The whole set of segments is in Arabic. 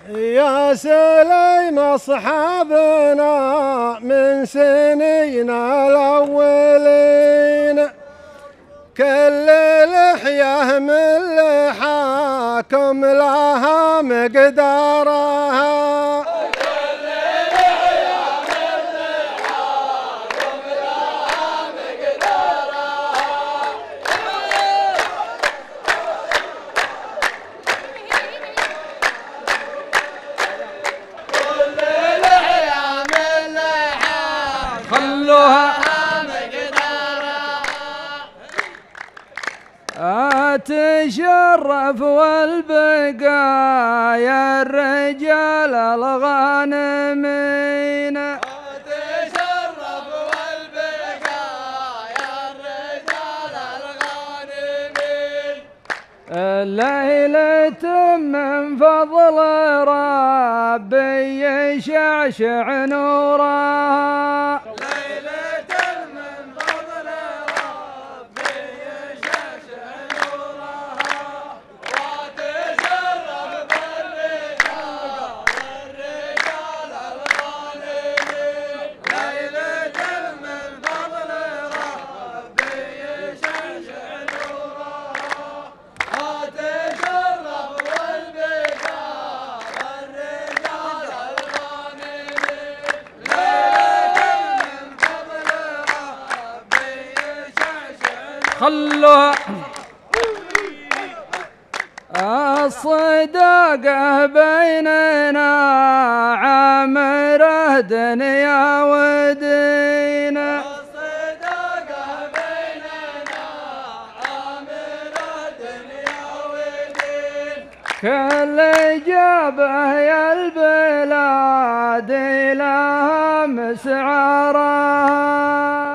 يا سليم أصحابنا من سنين الأولين، كل لحية من لحاكم لها مقدارها. تشرف والبقايا الرجال الغانمين، تشرف والبقايا الرجال الغانمين، الليلة من فضل ربي يشعشع نورها. خلوا الصداقة بيننا عامرة دنيا ودين، الصداقة بيننا عامرة دنيا ودين، كل جابه يا البلاد لها مسعارها.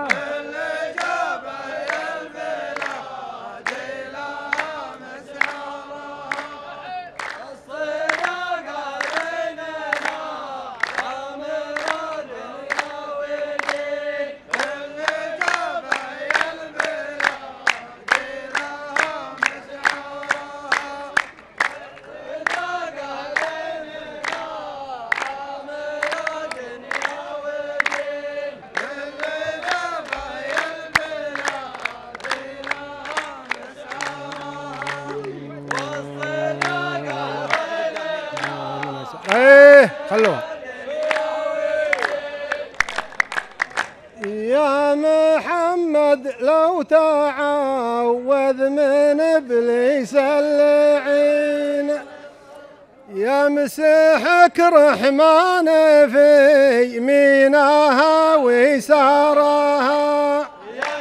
خلوها. يا محمد لو تعوذ من ابليس اللعين، يمسحك رحمن في يمينها ويسارها.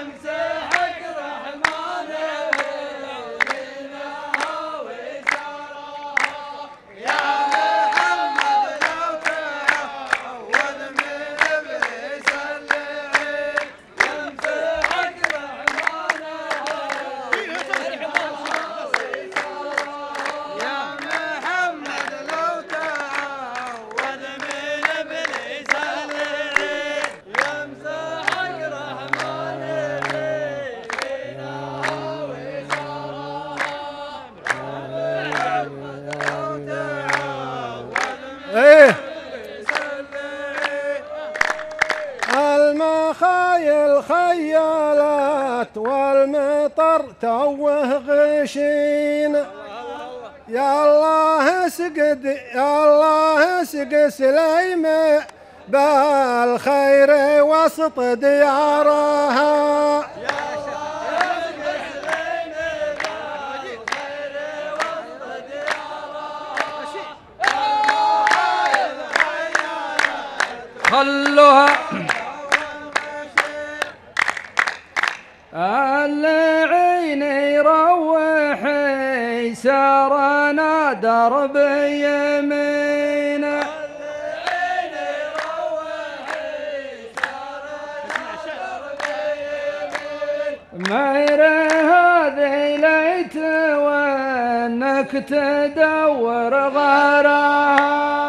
المخايل خيالات والمطر توه غشين، يا الله اسقد يا الله اسق سليم بالخير وسط ديارها. خلوها العين يروح يسارنا درب يمين، العين يروح يسارنا درب يمين، مير هذه ليت وانك تدور غيرها.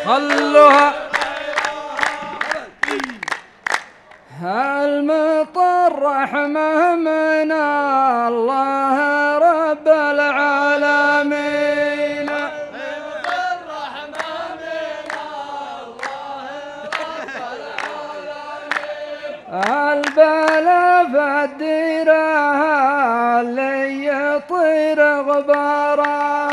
خلوها المطر رحمه من الله رب العالمين المطر رحمه من الله رب العالمين البلا في الديره اللي يطير غباره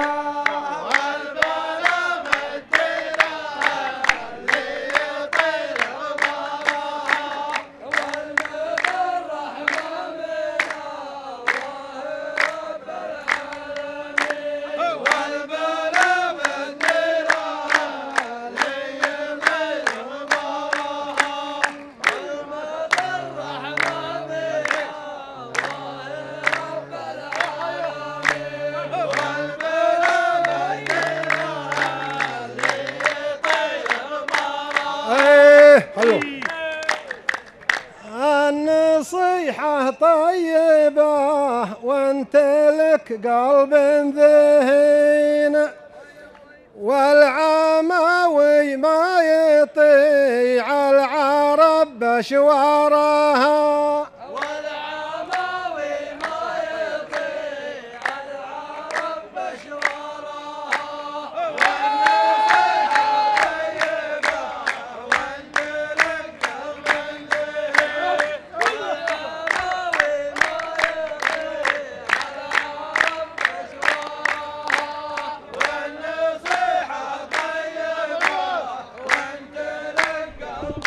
النصيحة طيبة وانت لك قلب ذهين والعماوي ما يطيع العرب بشوارها والعماوي ما يطيع العرب بشوارها والنصيحة طيبة وانت لك قلب ذهين والعماوي ما يطيع العرب بشوارها والنصيحة طيبة وانت لك قلب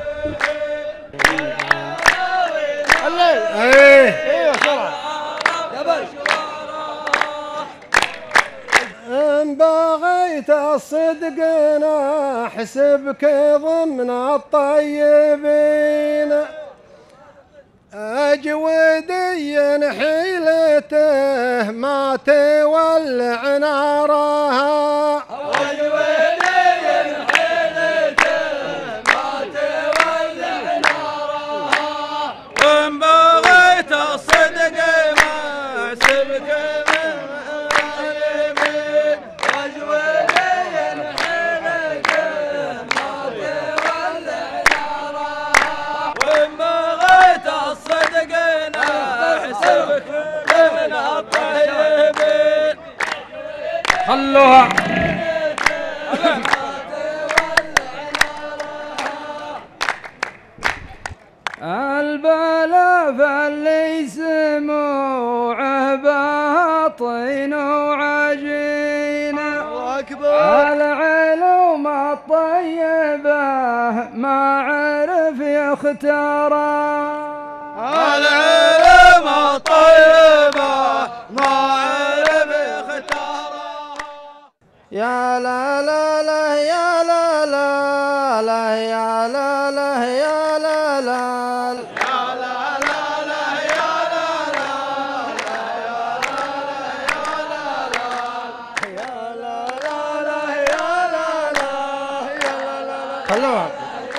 إن بغيت الصدق نحسبك ضمن الطيبين أجودي حيلته ما تولع نارها وإن بغيت الصدق ما سبك من اليمين وجودي حيلك ما تولع نارها وإن بغيت الصدق نحسبك من الطيبين خلوها البلا فاللي سموعه باطن وعجين العلوم الطيبة ما عرف يختارها العلم الطيبة ما عرف يختارها يا لا لا لا يا لا لا لا يا لا لا يا لا لا خلوها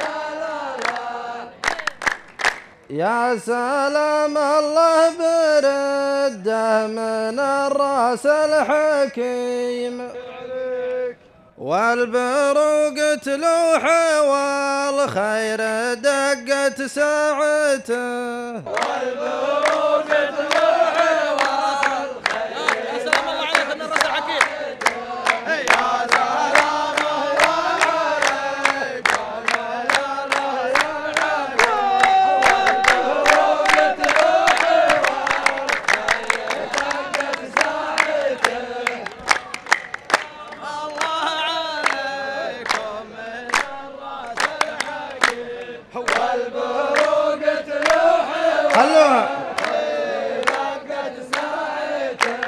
يا سلام الله برده من الراس الحكيم والبروق تلوح والخير دقت ساعته والبروق تلوح والخير يا سلام الله عليك ان الراس الحكيم يا سلام الله عليك والبروق تلوح والخير دقت ساعته الله عليكم من الراس الحكيم والبروق تلوح خلوها دقت ساعته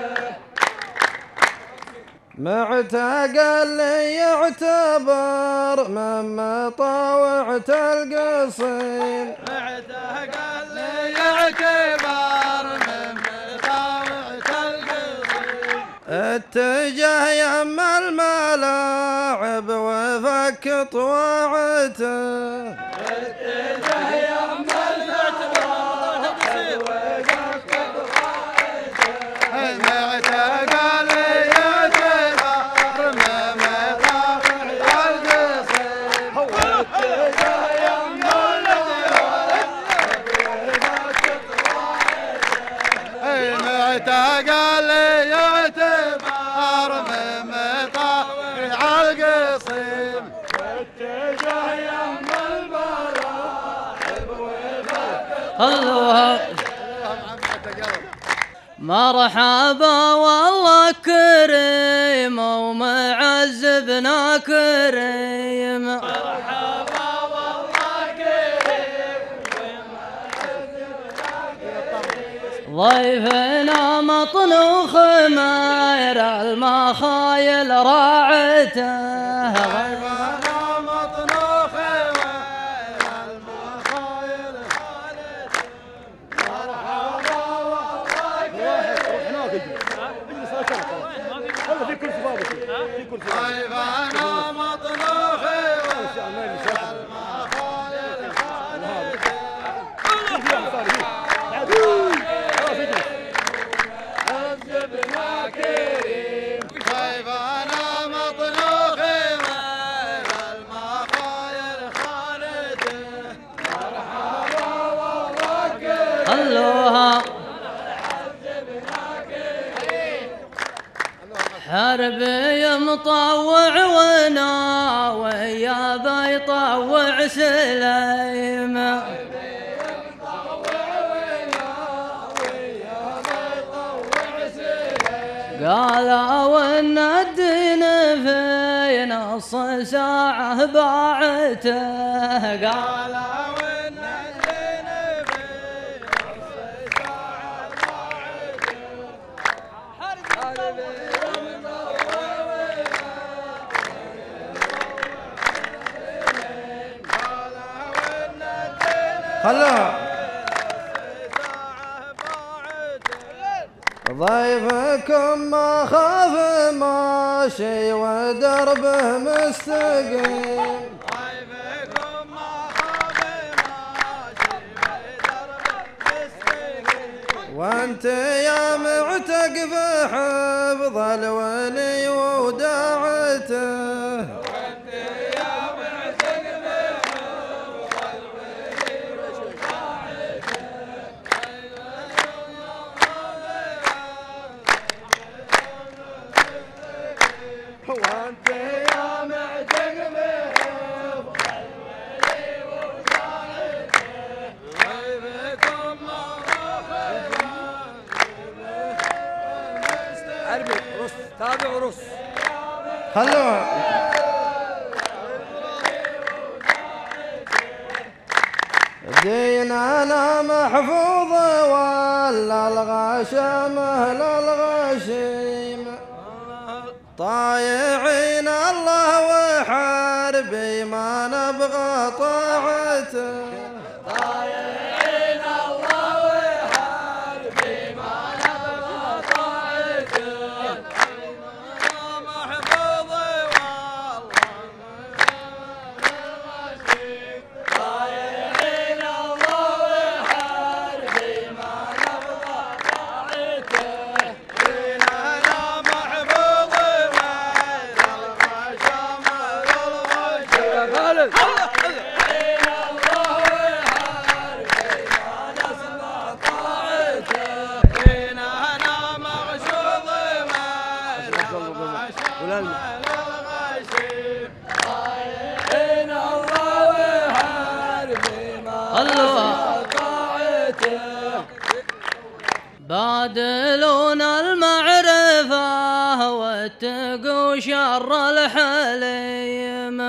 معتقل يعتبر من مطاوعة القصيم معتقل يعتبر من مطاوعة القصيم اتجه يم الملاعب وفك طواعته اتجه يم الملاعب وفك طواعته معتقل يعتبر من مطاوعة القصيم الله مرحبا والله كريم ومعزبنا كريم مرحبا والله كريم ضيفنا مطنوخ ماير المخايل راعته ضيفنا مطلوخ عزبنا كريم ضيفنا مطلوخ المخايل خالته مرحبا والله كريم الله حربي مطوع وناوي يا بيطوع سليم قالوا ان الدين في نص ساعة باعته قالوا ان الدين في نص ساعة باعته خلوها ضيفكم ما خاف ماشي ودربه مستقيم ضيفكم ما خاف ماشي ودربه مستقيم وانت يا معتق بحفظ الولي وداعته وانت يا معتق بحفظ الولي وصالته ضيفكم عربي رص تابع رص خلوها ديننا محفوظ ولا الغشام اهل الغشيم طايعين الله وحاربي ما نبغى طاعته طايعين الله وحاربي ما نبغى طاعته محفوظ والله طايعين الله وحاربي ما نبغى طاعته ديننا محفوظ بادلون المعرفة واتقوا شر الحليم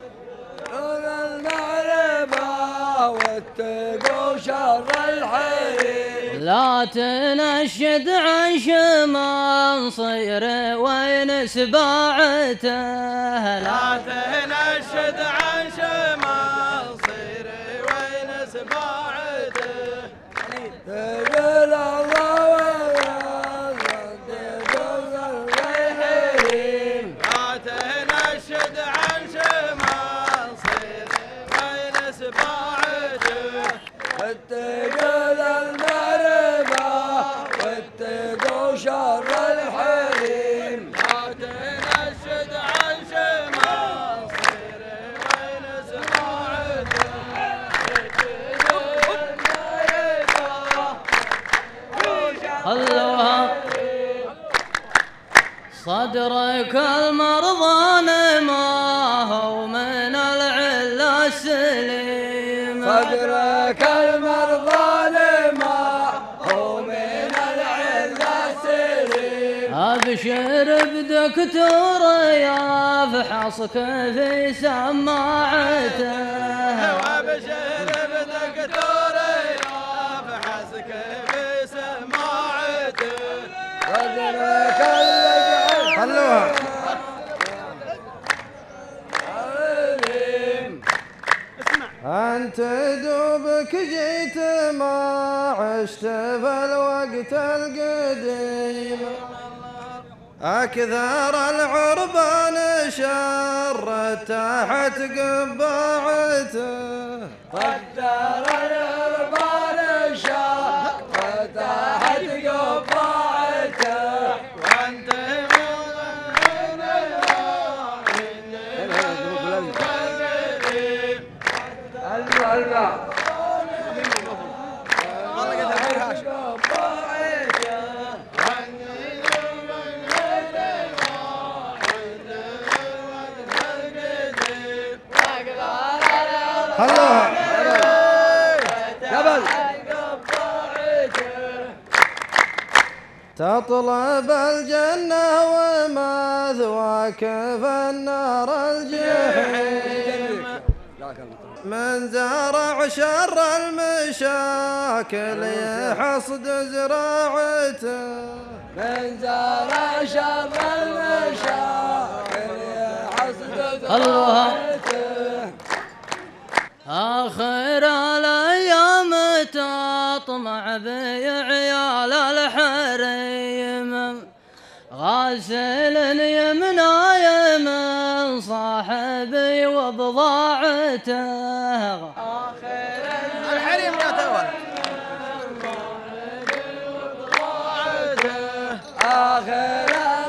المعرفة واتقوا شر الحليم لا تنشد عن شمال صير وين سباعته لا تنشد عن شمال صير وين سباعته تقول الله لا تنشد عن شمال صير وين سباعته اتقوا المعرفة واتقوا شر الحليم لا تنشد عن شمال صير وين سباعته خلوها صدرك المرضان ما هو من العلة السليم صدرك المرضان أبشر بدكتور يفحصك في سماعته، وابشر بدكتور يفحصك في سماعته، صدرك اللي خلوها. أنت دوبك جيت ما عشت في الوقت القديم، أكثر العربان شر تحت قبعته، قدر العربان شر تحت قبعته، وانت خلوها. قبل تطلب الجنة ومثواك في النار الجحيم، من زرع شر المشاكل يحصد زراعته، من زرع شر المشاكل يحصد زراعته، آخر الأيام تطمع بعيال الحريم، غاسل يمناي من صاحبي وبضاعته، الحريم يا تول آخر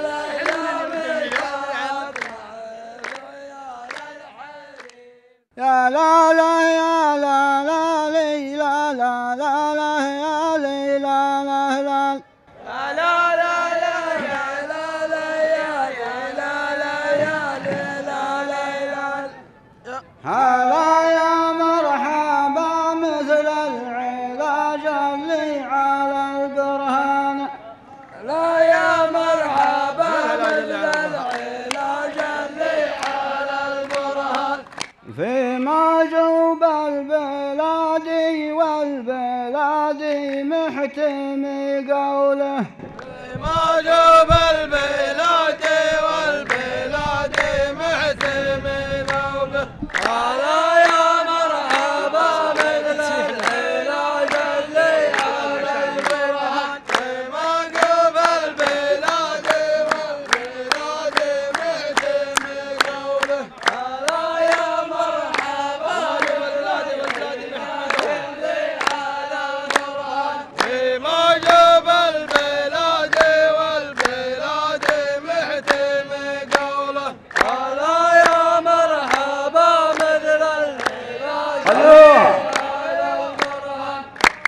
يا لا لا يا لا لا لي لا لا لا لا يا لي لا لا لا لا لا لا يا لا لا يا لا لا يا لا لا لا هلا يا مرحبا مثل العلاج اللي على البرهان، لا يا مرحبا مثل العلاج اللي على البرهان، فيما جوب البلاد والبلاد محتمي قوله، ما جوب البلاد والبلاد محتمي نوبه، هلا يا مرحبا مثل العلاج اللي على البرهان، ما جوب البلاد والبلاد محتمي نوبه، هلا يا مرحبا بالبلاد والبلاد محتمي على البرهان، ما جوب البلاد والبلاد محتمي قوله، هلا يا مرحبا مثل العلاج على البرهان،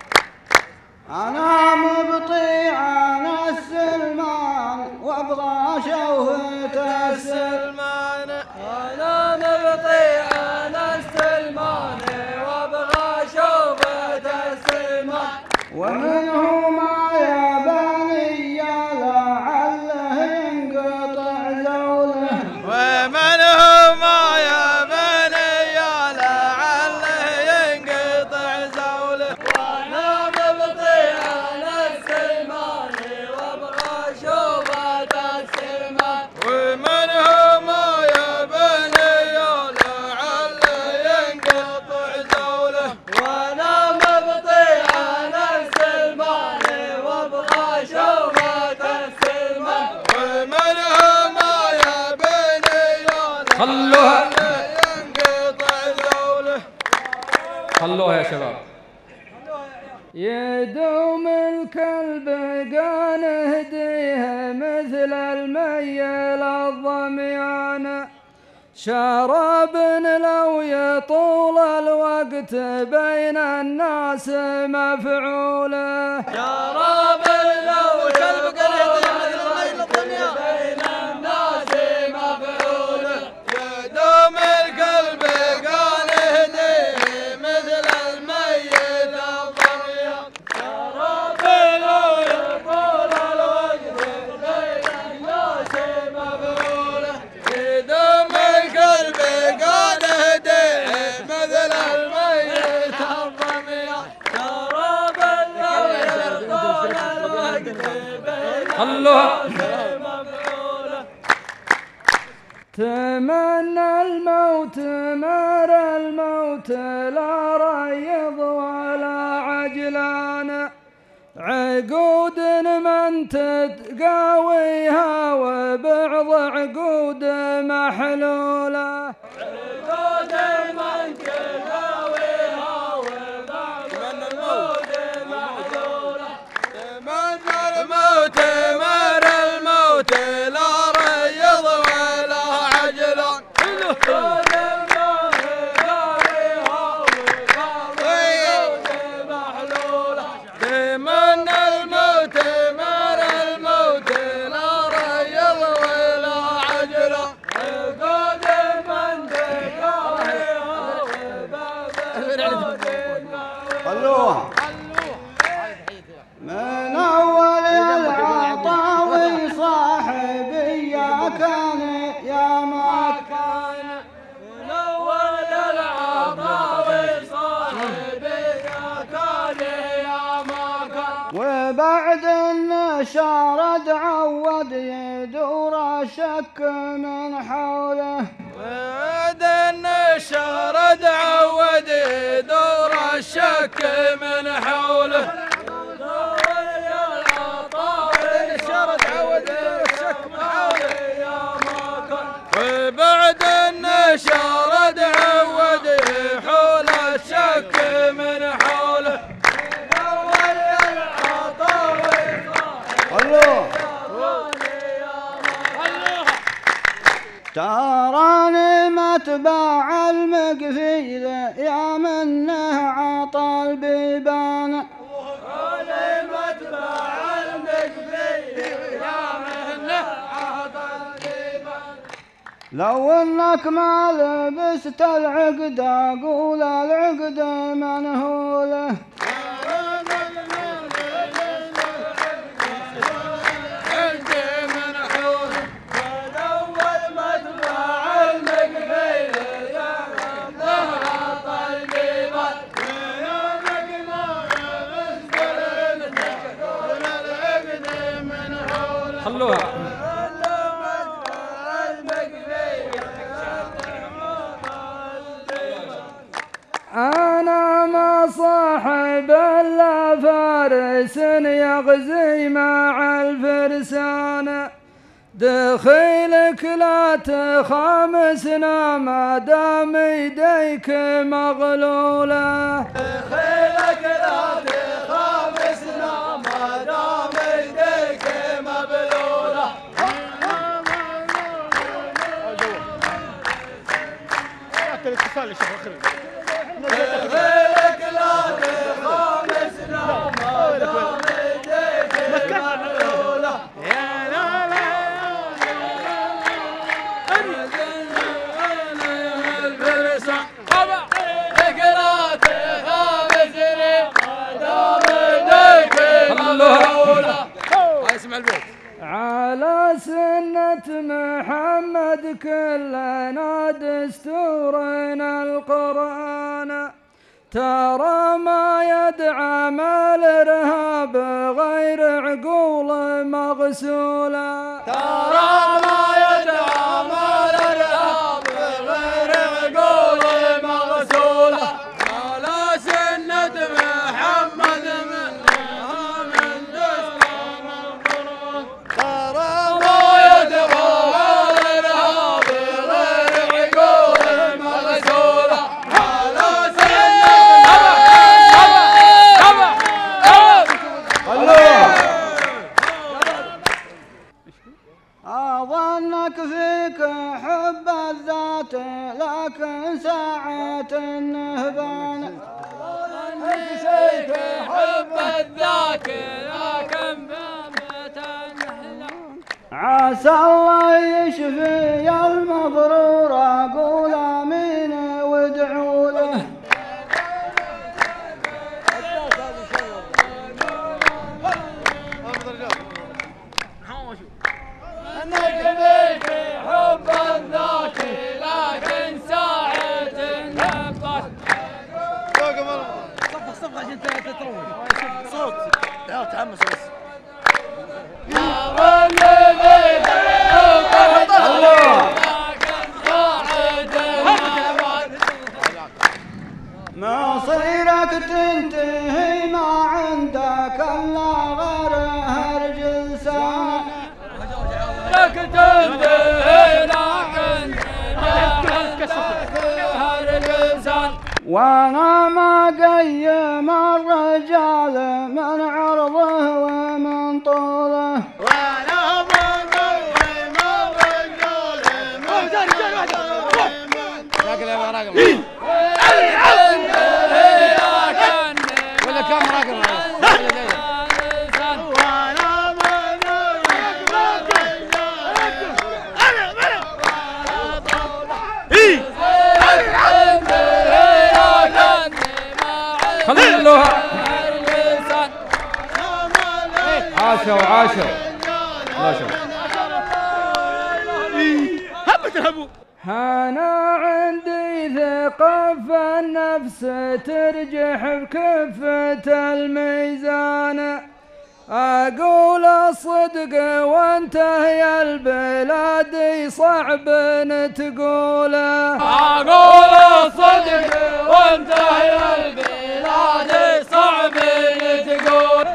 أنا مبطي عن السلمان وابغى شوهة السلمان، أنا مبطي عن السلمان وابغى شوفة السلمان، ومنه ما يا بني لعله ينقطع زوله، ومن هما يا بني لعله ينقطع زوله، وانا مبطي عن السلمان وابغى شوفة السلمان، ومن هما يا بني لعله ينقطع زوله، وانا مبطي عن السلمان وابغى شوفة السلمان، ومن هما يا بني خلوها. ينقطع زوله. خلوها يا شباب. يدوم الكلب قان هديه مثل الميل الضميان، شراب لو يطول الوقت بين الناس مفعوله، شراب لو كلب قريض مثل الميل الضميان بين الناس مفعوله، يدوم الكلب قال هديه مثل الميل الضميان، شراب لو يطول الوقت بين خلوها تمنى الموت مر الموت لا ريض ولا عجلان عقود من تتقاويها وبعض عقود محلولة عقود من تقاويها وبعض عقود محلولة تمنى الموت مر الموت لا ريض ولا عجلان عقود من أول العطاوي صاحبي يا كان يا ما كان من أول العطاوي صاحبي يا كان يا ما كان وبعد النشار تعود يدور الشك من حوله وبعد النشار تعود يدور الشك من حوله وبعد النشار تعود حول الشك من حوله تراني متبع المقفيل يا منه عطى البيبان لو انك ما لبست العقد اقول العقد منهوله خلوها أنا ما صاحب إلا فارس يغزي مع الفرسان دخيلك لا تخامسنا ما دام يديك مغلولة دخيلك لا تخامسنا ما دام يديك مبلولة دخيلك لا تخامسنا ما دام يديك مبلولة على سنة محمد كلنا دستورنا القرآن ترى ما يدعم الإرهاب غير عقول مغسولة ترى ما يدعم الإرهاب غير عقول مغسولة على سنة محمد من دستور القرآن ترى ما يدعم الإرهاب غير عقول مغسولة على أظنك فيك حب الذات لكن ساعة النهبان فيك حب الذات لكن بامة النهبان عسى الله يشفي المضرور أقول آمين وادعوا له انك فيك حب الذات لكن ساعة النهبان صفق عشان تطول صوت لا تحمس بس يا مصيرك تنتهي ما عندك الا غير هرج لسان لك تنتهي لكن هرج لسان وانا ما قيم الرجال من عرضه ومن طوله وانا ما قيم الرجال من عرضه ومن طوله ولا كم راقم خلوها عاشوا عاشوا ما شاء الله. أنا عندي ثقة في النفس ترجح بكفة الميزان أقول الصدق وانتهي البلاد صعب تقوله أقول الصدق وانتهي البلاد صعب تقول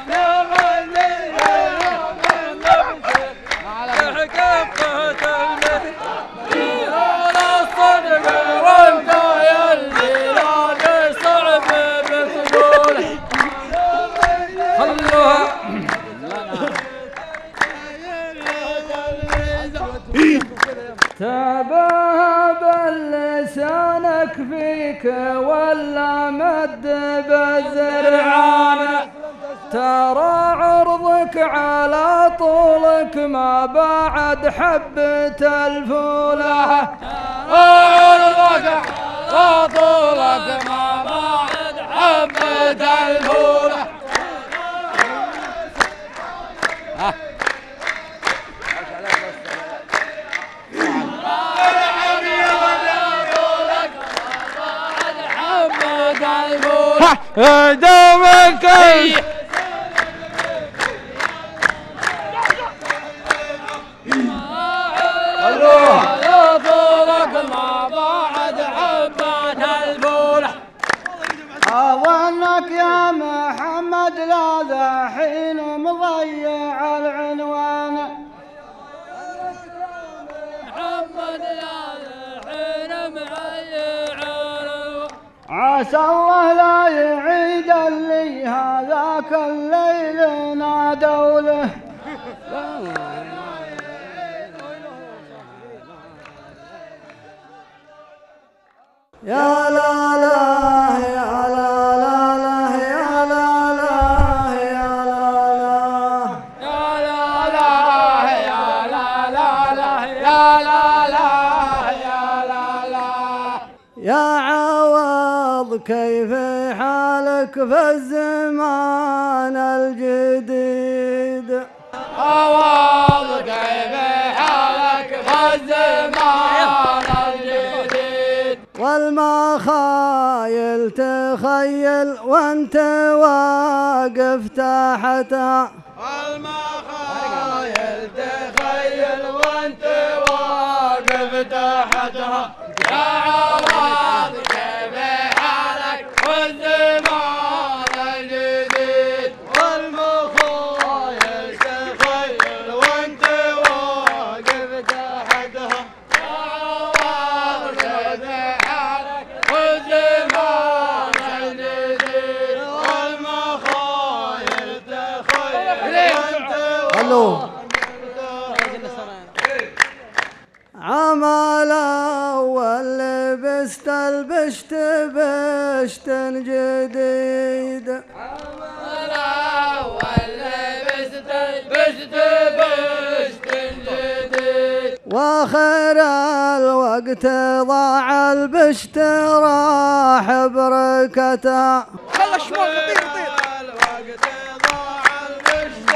تباب لسانك فيك ولا مد بالزرعان ترى عرضك على طولك ما بعد حبة الفولة عرضك على طولك ما بعد حبة الفولة دومك على طولك ما بعد حبة الفولة أظنك يا محمد لا ذا حين مضيع العنوان محمد يا حين مضيع العنوان عسى الله لا يعيد لي هذاك الليل نادوا له يا لا لا يا لا لا يا لا لا يا لا لا يا عوض كيف حالك في الزمان الجديد عوض كيف حالك في الزمان الجديد والمخايل تخيل وانت واقف تحتها المخايل تخيل وانت واقف تحتها يا عوض كيف حالك والزمان الجديد والمخايل تخيل وانت واقف تحتها يا عوض كيف حالك والزمان الجديد والمخايل تخيل وانت الو عمال أول لبست البشت بشت جديد الأول لبست بشت جديد واخر الوقت ضاع البشت راح بركتها خلى الشمال يطير الوقت ضاع البشت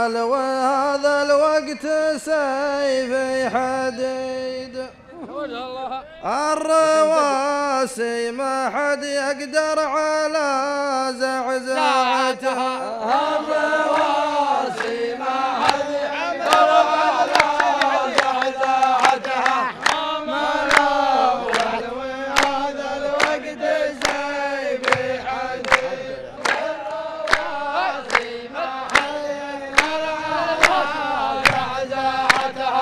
بلال وهذا الوقت سيفي حديد الرواسي ما حد يقدر على زعزعتها الرواسي ما حد يقدر على زعزعتها بلال وهذا الوقت سيفي حديد الرواسي ما حد يقدر على زعزعتها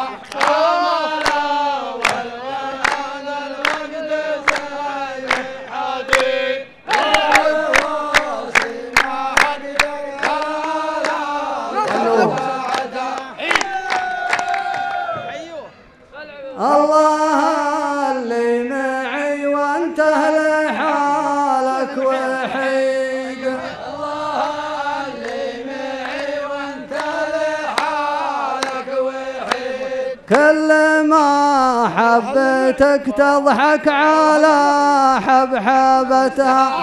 الله اللي معي وانت لحالك وحيد الله اللي معي وانت لحالك وحيد كل ما حبتك تضحك على حبحبتها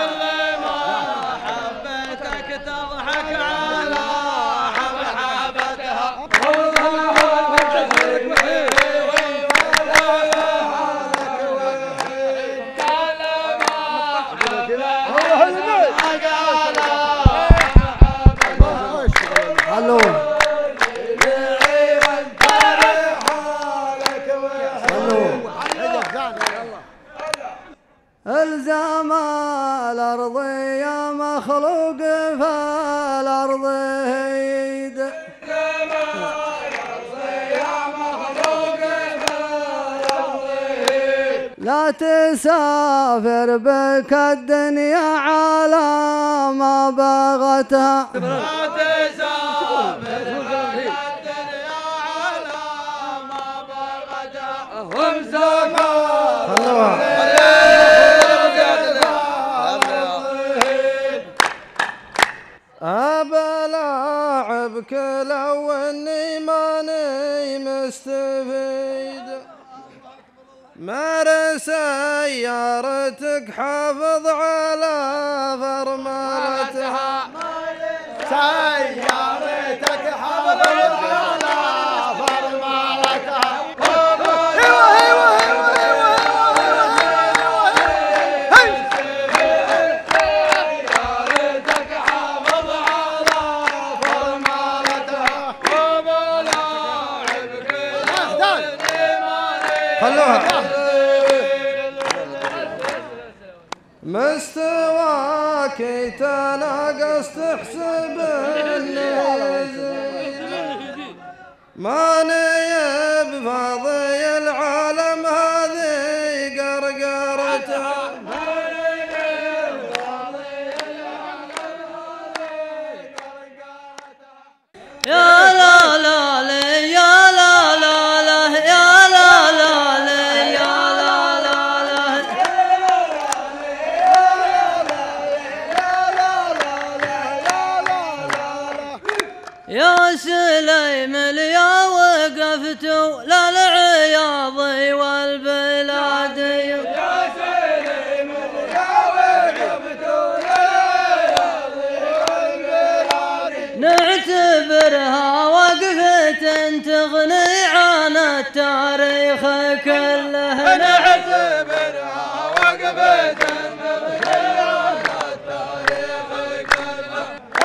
الزام الارض يا مخلوق فالارض هيد لا تسافر بك الدنيا على ما بغتها لا تسافر بك الدنيا على ما بغتها هم زمان أبلاعبك لو اني ماني مستفيد مر سيارتك حافظ على فرملتها سيارتك حافظ على فرملتها مستواك تناقص تحسب النزيد ماني بفاضي العالم هذه قرقرتها يا لا لا لا يا لا لا لا يا لا لا لا يا لا لا لا يا سليم يا وقفتوا للعياض والبلاد يا سليم يا وقفتوا للعياض والبلاد نعتبرها وقفة تغني عن التاريخ كله نعتبرها وقفة تغني عن التاريخ كله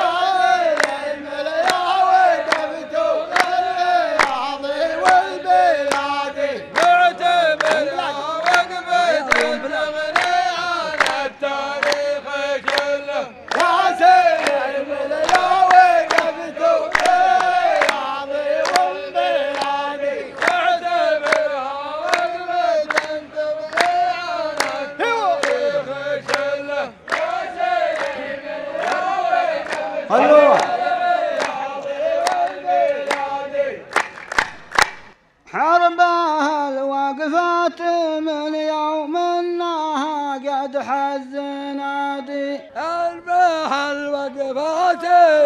حربها الوقفات من يوم انها قد حزنادي حربها الوقفات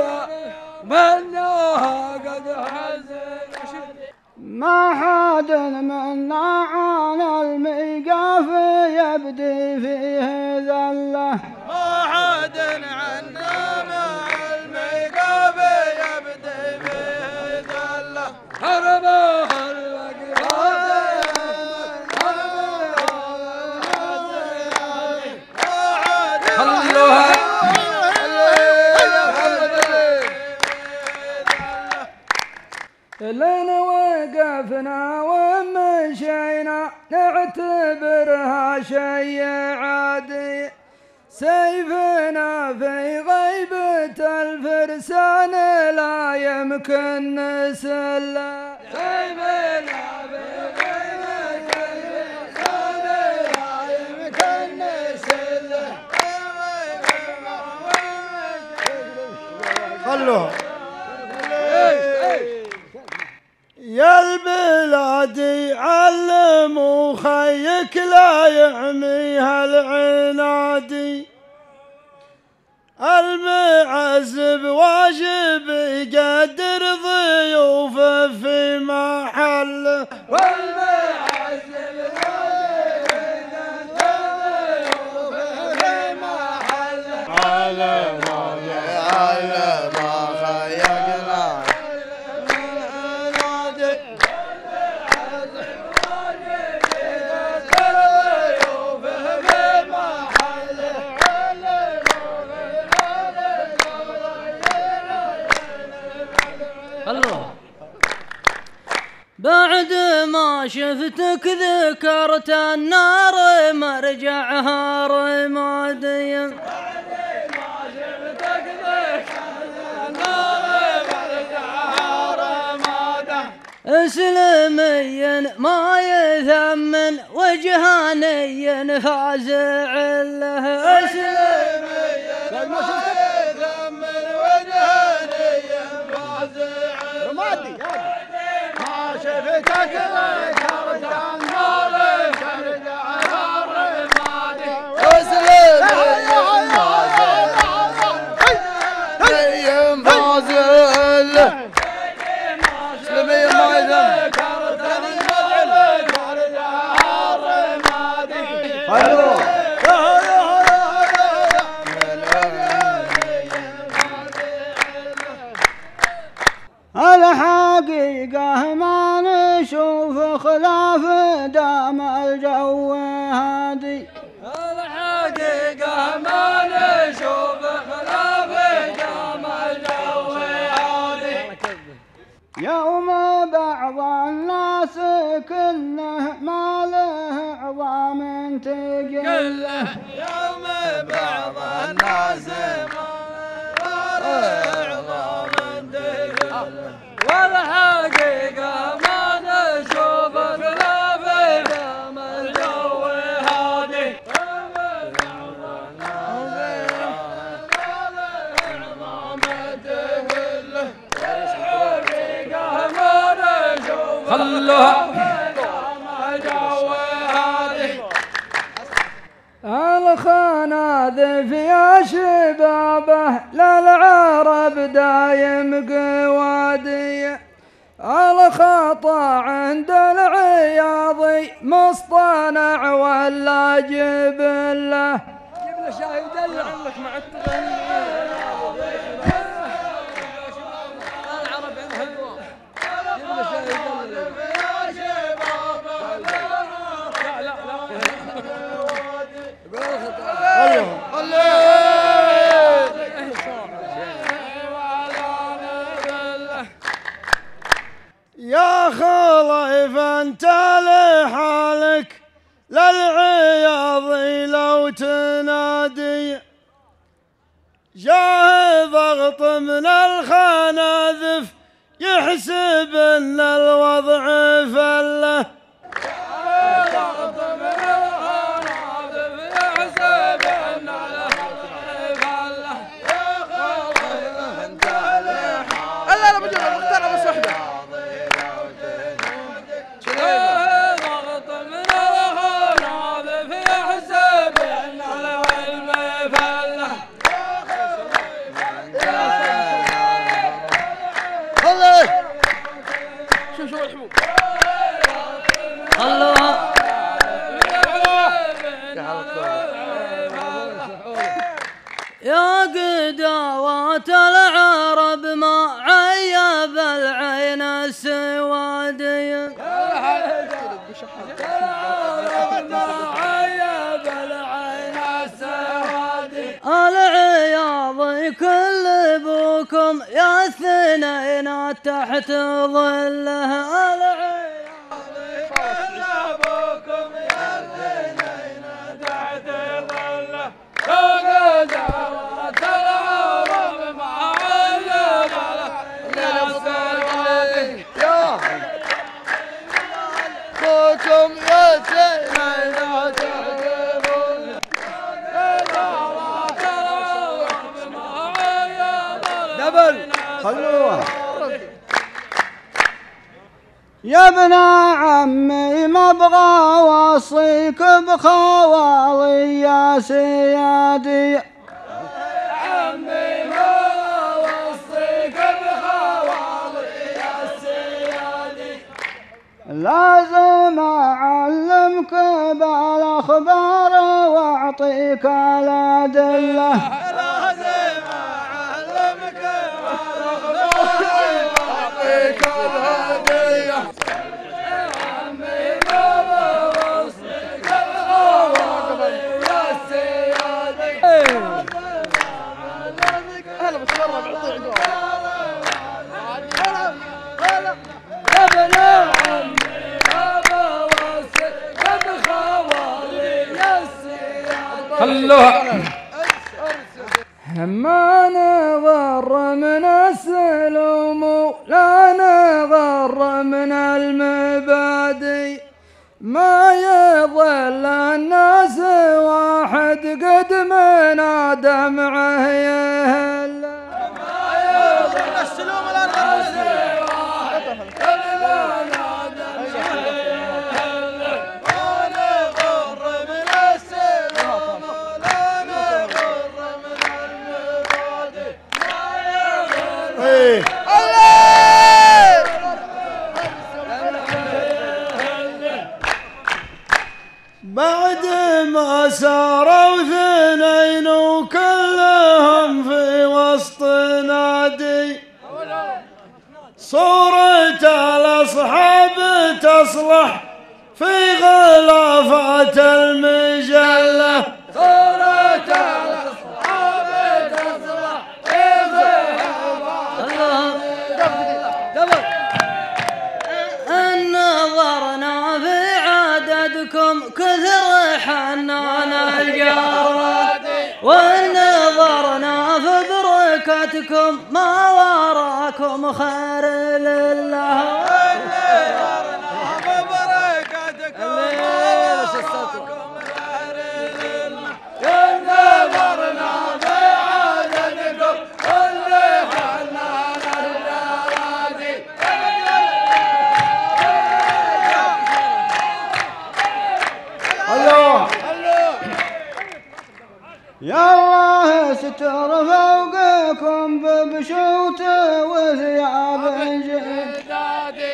منها قد حزنادي ما حد منا عن الميقاف يبدي فيه ذله ما حد عنا مع الميقاف يبدي لين وقفنا ومشينا نعتبرها شيء عادي، سيفنا في غيبة الفرسان لا يمكن نسله. سيفنا في غيبة الفرسان لا يمكن نسله. خلوه يا البلادي علموا خيك لا يعميها العنادي، المعزب واجب يقدر ضيوفه في محله، والمعزب واجب يقدر ضيوفه في محله. على ما خيقنا بعد ما شفتك ذكرت النار مرجعها رماديا. بعد ما شفتك ذكرت النار مرجعها رمادا. اسلميا ما يثمن وجهانيا فازع له. اسلميا ما يثمن وجهانيا فازع رمادي. شفتك ذكرت النار مرجعها رمادي. اسلم يا فازل اسلم يا ما ذكرت النار مرجعها رمادي. الحقيقة ما نشوف خلاف دام الجو هادي، الحقيقة ما نشوف خلاف دام الجو هادي. يوم بعض الناس كله ما له عظام تقل، يوم بعض الناس ما له عظام تقل. والحقيقة ما نشوف خلاف دام الجو هادي. الخناذف يا شبابه للعرب دايم قوادي، الخطا عند العياضي مصطنع ولا جبله. جيب له شاي ودلع لك مع التغني. العرب عندها جيب له شاي ودلع. يا خليف انت لحالك للعياضي لو تنادي، جاه ضغط من الخناذف يحسب ان الوضع فله. يا قدوات العرب ما عيب العين السوادية، العياض كل يعذبكم يا اثنين تحت ظله العين. يعذبكم يا اثنين تحت ظله فوق دعوات العرب مع الجبل نصر يعذبكم يا اثنين تحت ظله دبل خلوها. يا ابن عمي ما ابغى اوصيك بخوالي يا سيادي، عمي ما وصيك بخوالي يا سيادي، لازم اعلمك بالاخبار واعطيك الادله. لازم اعلمك بالاخبار واعطيك الهديه. عمي ما وصيك بخوالي يا سيادي، هلا بتمرن بعطيه يا ابن عمي ما وصيك بخوالي يا سيادي. خلوها. ما نغر من السلوم لا نغر من المبادئ، ما يظل الناس واحد قد من دمعه يهل. ما يظل السلوم لا نغر بعد ما ساروا اثنين وكلهم في وسط نادي، صورة الأصحاب تصلح في غلافات المجلة. صورة الأصحاب تصلح في غلافات المجلة. إن نظرنا في عددكم كثر حنان الجارات، وإن نظرنا في بركتكم ما وراكم خير لله. يا الله ستر فوقكم ببشوت وثياب جدادي،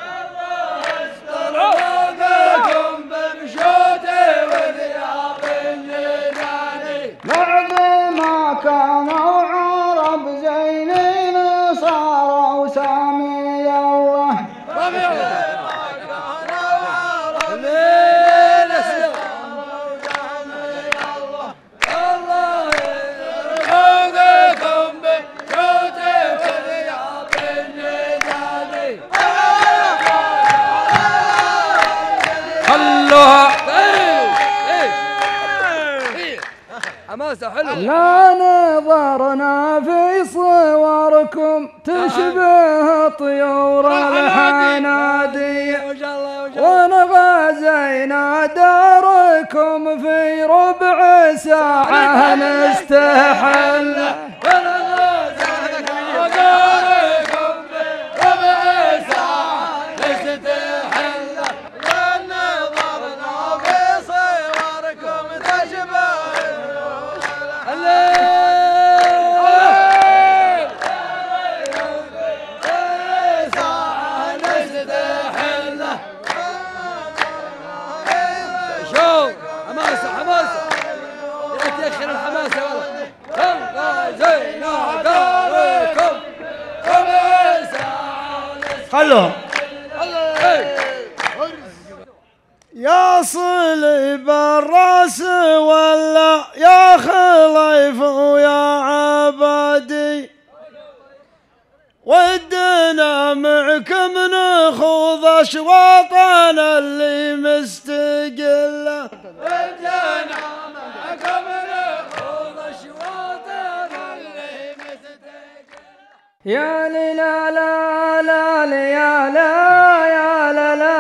فوقكم ببشوت وثياب جدادي. بعد ما كانوا عرب زينين صاروا سامي الله. حماسة حلوة. لا نظرنا في صوركم تشبه طيور الحنادي، ونغازينا داركم في ربع ساعة نستحل. خلوهم. يا صليب الراس ولا يا خليف ويا عبادي، ودنا معكم نخوض أشواطنا اللي مستقلة. ودنا معكم نخوض أشواطنا اللي مستقلة. يا لا لا لا يا لا يا لا لا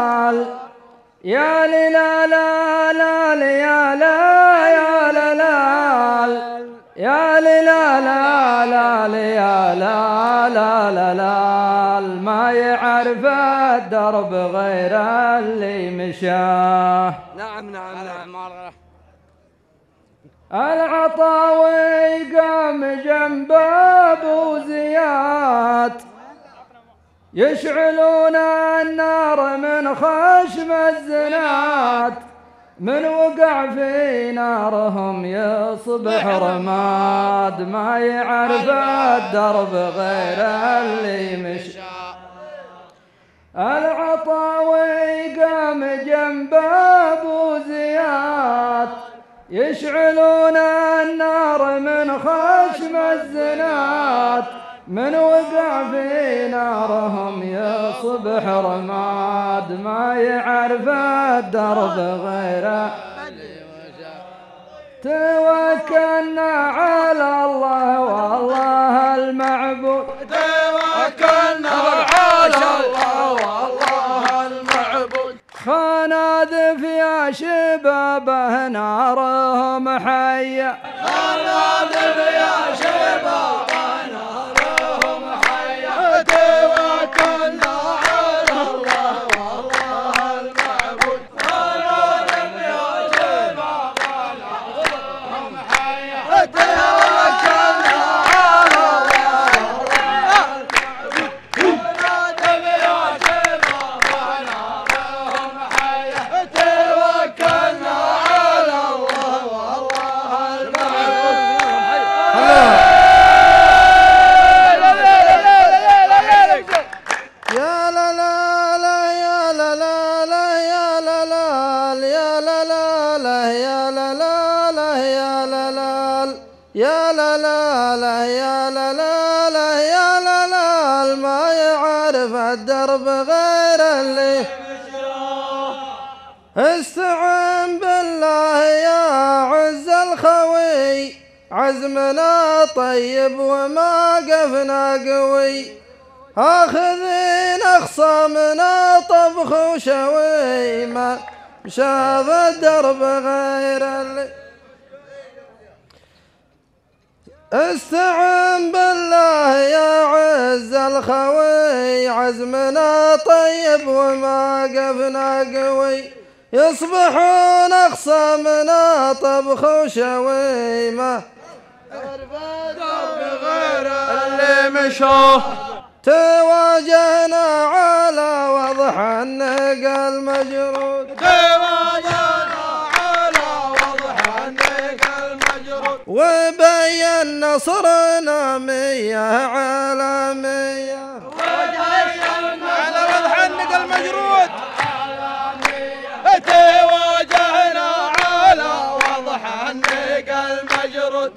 يا لا لا لا يا لا يا لا لا يا لا لا لا يا لا لا لا لا ما يعرف الدرب غير اللي مشاه. نعم نعم نعم. العطاوي قام جنب ابو زياد يشعلون النار من خشم الزناد، من وقع في نارهم يصبح رماد، ما يعرف الدرب غير اللي مشى. العطاوي قام جنب ابو زياد يشعلون النار من خشم الزناد، من وقع في نارهم يصبح رماد، ما يعرف الدرب غيره. توكلنا على الله والله المعبود، توكلنا على الله والله المعبود. خناذف يا شبابه نارهم حية، خناذف يا شبابه نارهم حية. توكلنا على الله والله المعبود. خناذف يا شبابه نارهم حية. توكلنا على الله والله المعبود. خناذف يا شبابه نارهم حية. توكلنا على الله والله المعبود. يا لا لا لا يا لا لا لا يا لا لا يا لا لا لا يا لا لا لا يا لا لا يا لا لا لا يا لا لا لا يا لا لا ما يعرف الدرب غير اللي استعن بالله يا عز الخوي، عزمنا طيب وما قفنا قوي، آخذين أخصامنا طبخ وشوي، ما شاف الدرب غير اللي استعن بالله يا عز الخوي، عزمنا طيب وما قفنا قوي، يصبحون أخصامنا طبخ وشوي، ما درب غير اللي مشوه. تواجهنا على وضح النقا المجرود، تواجهنا على وضح النقا المجرود، وبين نصرنا 100 على 100. على وضح النقا المجرود. تواجهنا على وضح النقا المجرود.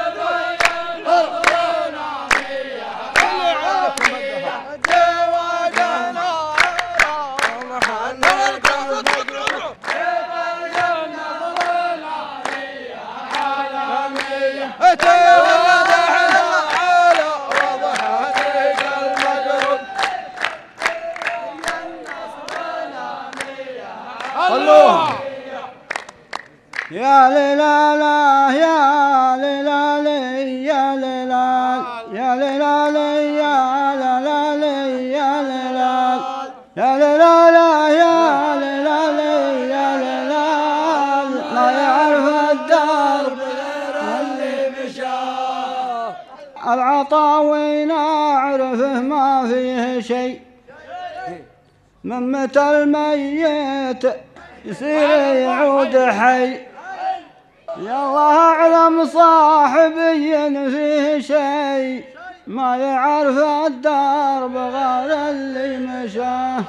يا لا لا يا لا لا يا لا يا لا لا يا لا لا يا لا يا لا لا يا لا لا يا لا ما يعرف الدرب اللي مشاه. العطاوي نعرفه ما فيه شيء، من متى الميت يصير يعود حي. يا الله أعلم صاحبي فيه شيء، ما يعرف الدرب غير اللي مشاه.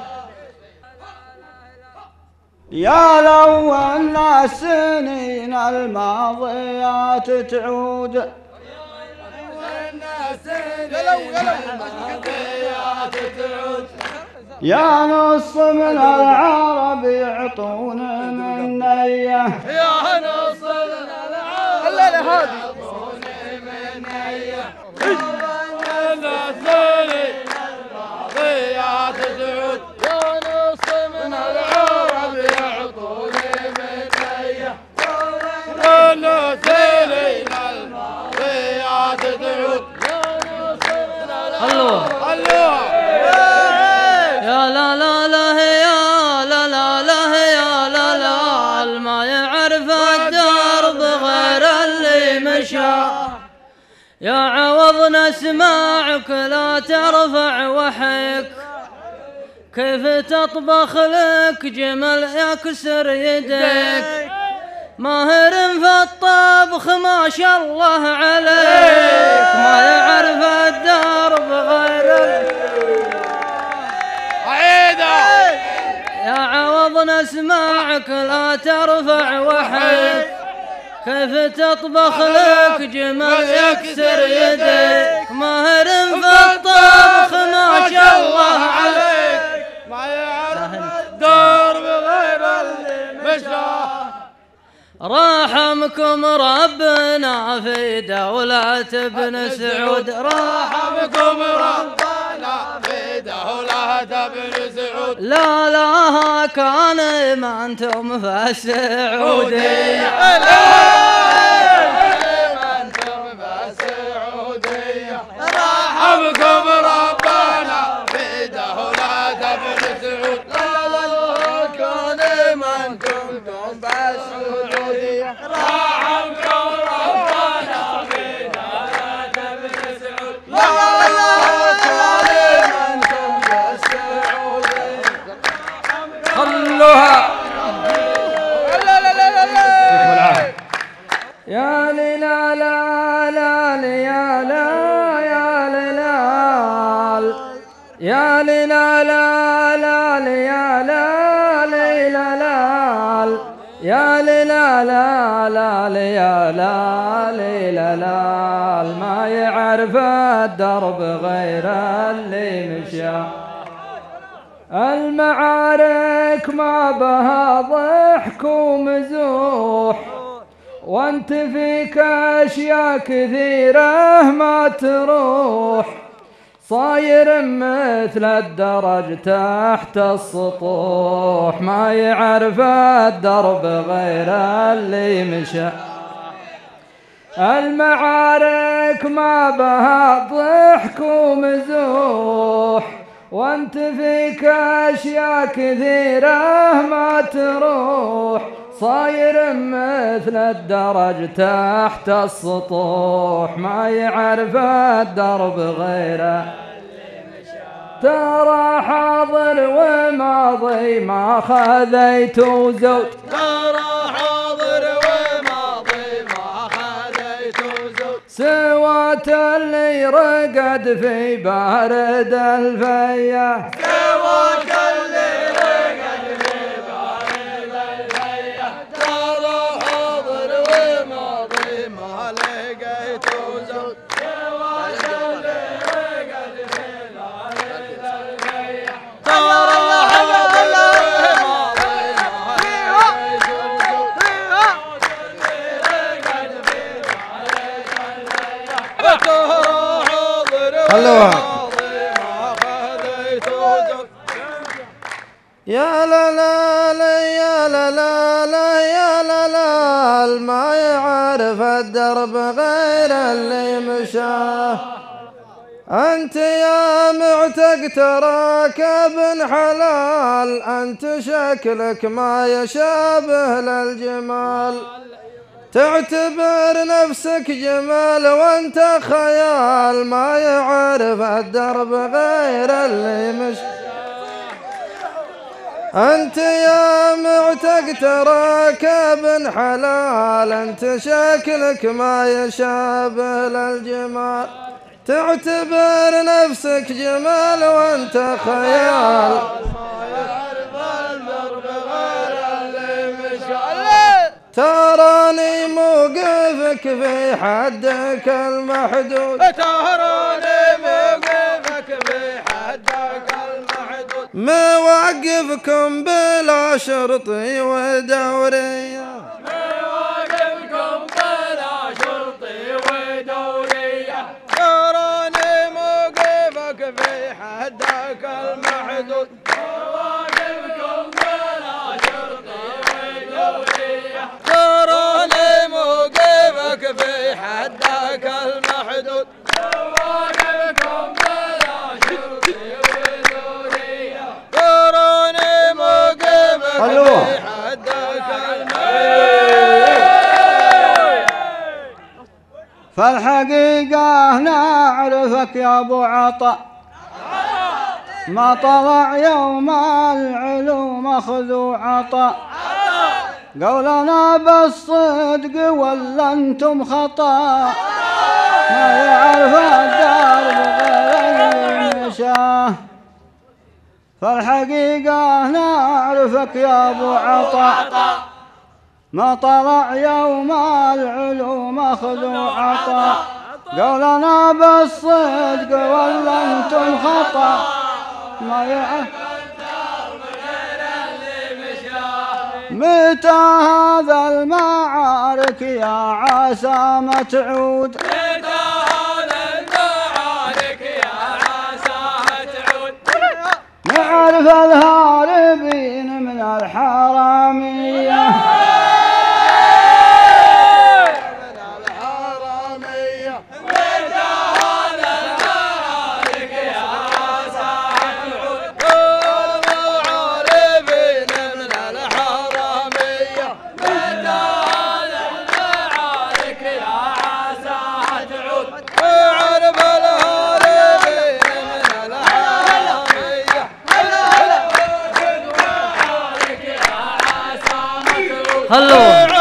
يا لو أن السنين الماضيات تعود، يا نص من العرب يعطون منية يا نص العرب الله لهادي يعطوني منية الماضيات تعود يا نص من العرب يعطوني منية والنسلين الماضيات تعود يا نص من العرب يا لا لا لا يا لا لا لا يا لا لا ما يعرف الدرب غير اللي مشى يا عوض نسمعك لا ترفع وحيك كيف تطبخ لك جمل يكسر يديك ماهر في الطبخ ما شاء الله عليك ما يعرف الدرب غير يا عوض نسمعك لا ترفع وحيك كيف تطبخ لك جمل يكسر يديك ماهر في الطبخ ما شاء الله عليك ما يعرف الدرب غير اللي مشى رحمكم ربنا في دولة ابن سعود رحمكم ربنا في دولة ابن سعود لا لا كان ما انتم في السعودية رحمكم ربنا في دولة ابن سعود لا كان ما انتم في السعودية رحمكم ربنا في دولة ابن سعود لا كان ما انتم في السعودية خلوها لا لا لا لا يا لا لا لا يا لا يا لا يا لا لا لا يا لا لا يا لا لا لا يا لا لا ما يعرف الدرب غير اللي مشى المعارك ما بها ضحك ومزوح وانت فيك اشياء كثيرة ما تروح صاير مثل الدرج تحت السطوح ما يعرف الدرب غير اللي مشى المعارك ما بها ضحك ومزوح وانت فيك اشياء كثيرة ما تروح صاير مثل الدرج تحت السطوح ما يعرف الدرب غيره ترى حاضر وماضي ما خذيت وزود ترى حاضر وماضي ما خذيت وزود سوات اللي رقد في بارد الفيه سواك اللي رقد في بارد الفيه ترى حاضر وماضي ما لقيت وزود سواك اللي رقد في بارد الفيه ترى حاضر وماضي ما لقيت وزود خلوها يا لا لا لا يا لا لا لا يا لا لا ما يعرف الدرب غير اللي مشاه أنت يا معتق تراك ابن حلال أنت شكلك ما يشابه للجمال تعتبر نفسك جمال وانت خيال ما يعرف الدرب غير اللي مشاه أنت يا معتق تراك ابن حلال أنت شكلك ما يشابه للجمال تعتبر نفسك جمال وانت خيال تراني موقفك في حدك المحدود تراني مواقفكم بلا شرطي ودورية، مواقفكم بلا شرطي ودورية، تراني موقفك في حدك المحدود، مواقفكم بلا شرطي ودورية، تراني موقفك في حدك المحدود، مواقفكم بلا شرطي ودورية، تراني موقفك في حدك المحدود. فالحقيقة نعرفك يا ابو عطا، ما طلع يوم العلوم اخذ وعطا، قولنا بالصدق ولا انتم خطا، ما يعرف الدرب غير المشاه. فالحقيقة نعرفك يا ابو عطا، ما طلع يوم العلوم اخذ وعطا، قولنا بالصدق ولا انتم خطا، ما يعرف متى هذا المعارك يا عسى ما تعود، متى هذا المعارك يا عسى تعود، نعرف الهاربين من الحرامية، هلو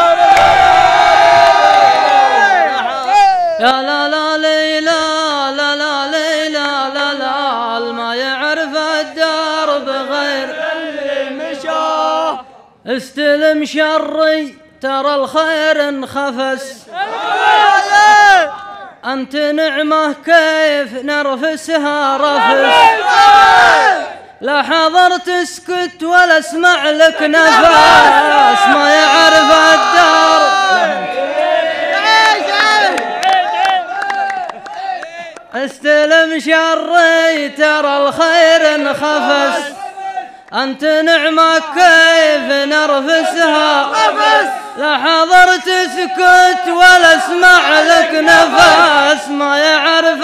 يا لا لا ليلى لا لا ليلى لا لا، ما يعرف الدرب غير اللي مشاه، استلم شري ترى الخير انخفس، أنت نعمة كيف نرفسها رفس، لا حضرت اسكت ولا اسمع لك نفس، ما يعرف الدار استلم شري ترى الخير انخفس، أنت نعمة كيف نرفسها، لا حضرت اسكت ولا اسمع لك نفس، ما يعرف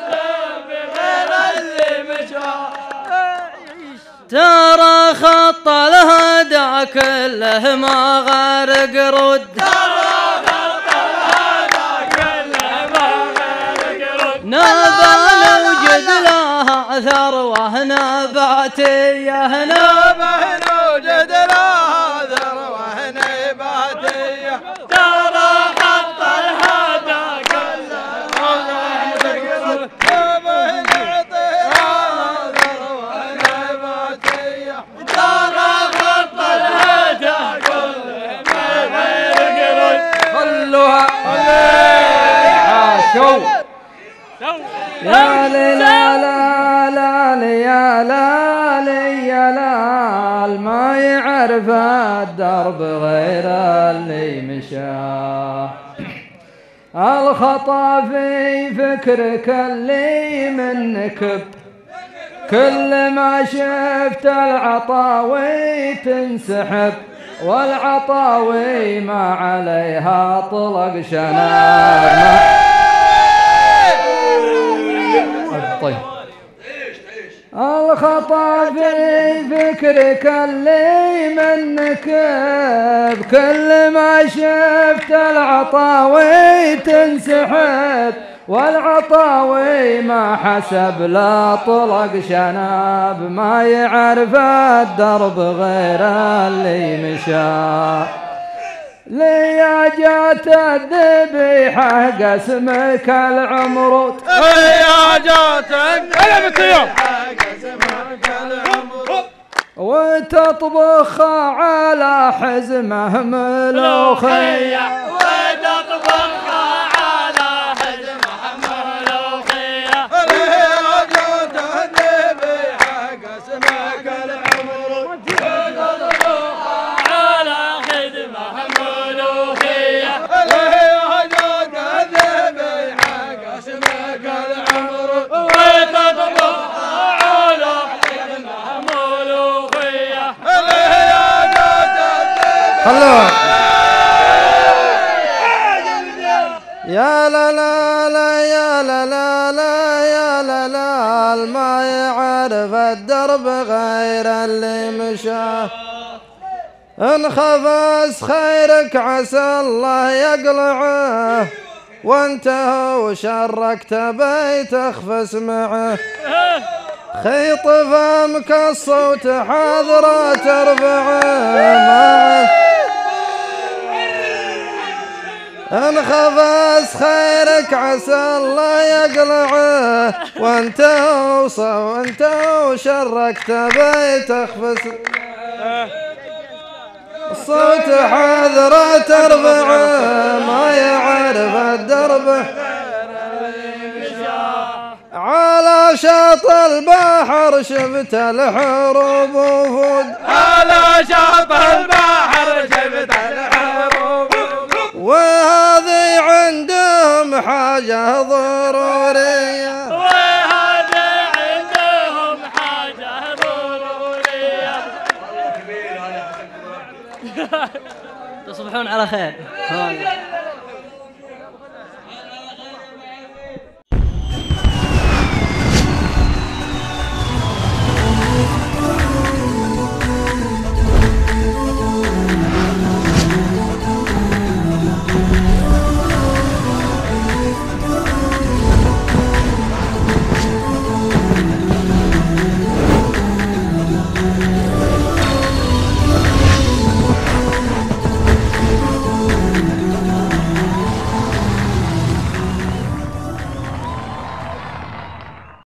ترى خط الهدى كله ما غرق رد، نبى نوجد لها ثروة نباتية، نبى نوجد لها ثروة نباتية، ترى خط الهدى كله ما غرق رد، نبى نعطيها ثروة نباتية، ترى خط الهدى كله ما غرق رد. خلوها عاشوا يا ليل لا لا يا لا يا لا، ما يعرف الدرب غير اللي مشاه، الخطا في فكرك اللي منكب، كل ما شفت العطاوي تنسحب، والعطاوي ما عليها طلق شناب. طيب الخطا في فكرك اللي منك، كل ما شفت العطاوي تنسحب، والعطاوي ما حسب لا طلق شناب، ما يعرف الدرب غير اللي مشى، ليا جات الذبيحة قسمك العمرود، يا جاتك قلبت اليوم وتطبخ على حزمه ملوخية، وتطبخ على حزمه ملوخية، يا جاتك الذبيحة قسمك خلوها يا لا لا لا يا لا لا لا يا لا لا ما يعرف الدرب غير اللي مشاه إن خفز خيرك عسى الله يقلعه وانت هو شرك تبي تخفس معه خيط فمك الصوت حاضرة ترفعه معه إن خفز خيرك عسى الله يقلعه وانت وشرك تبي تخفس الصوت حاضرة ترفعه ما يعرف الدرب على شاط البحر شفت الحروب وفود على شاط البحر شفت الحروب وهذه عندهم حاجة ضرورية وهذه عندهم حاجة ضرورية تصبحون على خير.